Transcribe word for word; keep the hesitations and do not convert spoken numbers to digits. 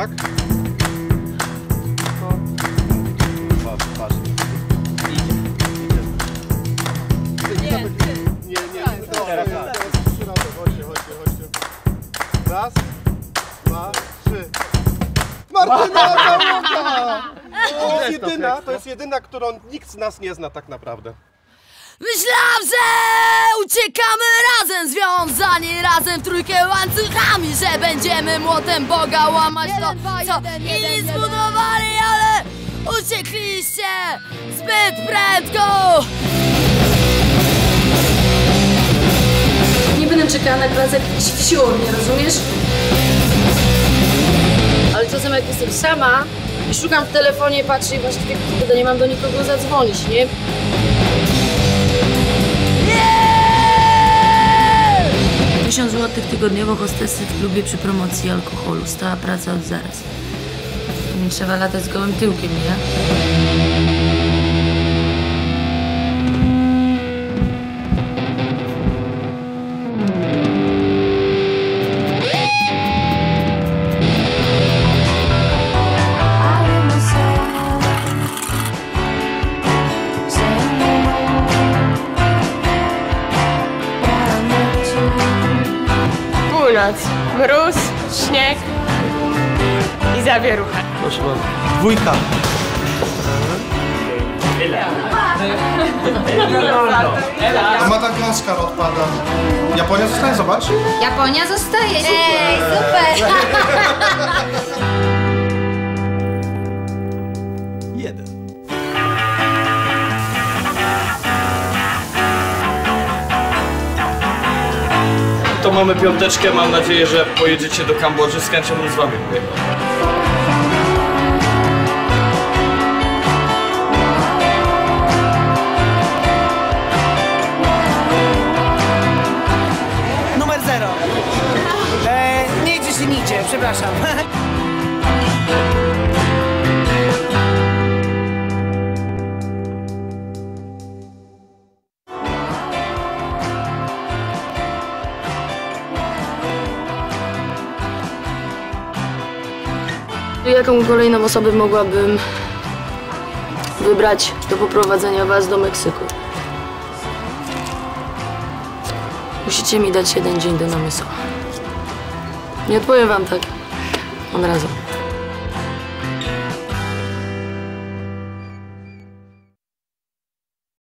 tak? No. Patrz, patrz. Idzie. Idzie. Nie, nie, nie. Teraz, teraz. Chodźcie, chodźcie, chodźcie. Raz, dwa, trzy. Martyna Załuga! To jest jedyna, to jest jedyna, którą nikt z nas nie zna tak naprawdę. Myślałam, że uciekamy razem, związani razem w trójkę łańcuchami, że będziemy młotem Boga łamać to, co inni zbudowali, ale uciekliście zbyt prędko. Nie będę czekała na pracę jakiś wsiur, nie rozumiesz? Ale czasem jak jestem sama i szukam w telefonie, patrzę i właściwie kurde, nie mam do nikogo zadzwonić, nie? tysiąc złotych tygodniowo hostessy w klubie przy promocji alkoholu. Stała praca od zaraz. Nie trzeba latać z gołym tyłkiem, nie? Północ, mróz, śnieg i zawierucha. Proszę bardzo. Dwójka. A Madagaskar odpada. Japonia zostaje, zobacz. Japonia zostaje. Ej, super! Jeden. To mamy piąteczkę, mam nadzieję, że pojedziecie do Kambodży, z chęcią bym z wami pojechał. Numer zero. E, nie idzie się nigdzie, przepraszam. Jaką kolejną osobę mogłabym wybrać do poprowadzenia was do Meksyku? Musicie mi dać jeden dzień do namysłu. Nie odpowiem wam tak od razu.